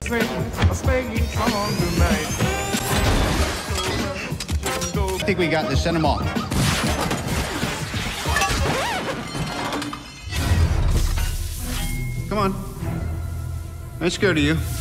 I think we got this. Send them all. Come on. I'm scared of you.